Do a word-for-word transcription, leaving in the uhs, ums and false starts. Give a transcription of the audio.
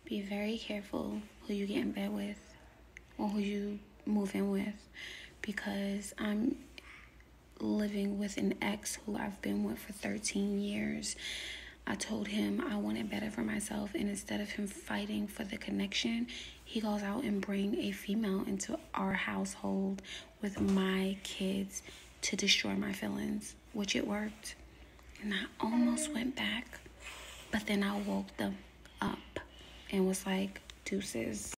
Be very careful who you get in bed with or who you move in with, because I'm living with an ex who I've been with for thirteen years. I told him I wanted better for myself, and instead of him fighting for the connection, he goes out and bring a female into our household with my kids to destroy my feelings, which it worked. And I almost went back, but then I woke them up and was like, deuces.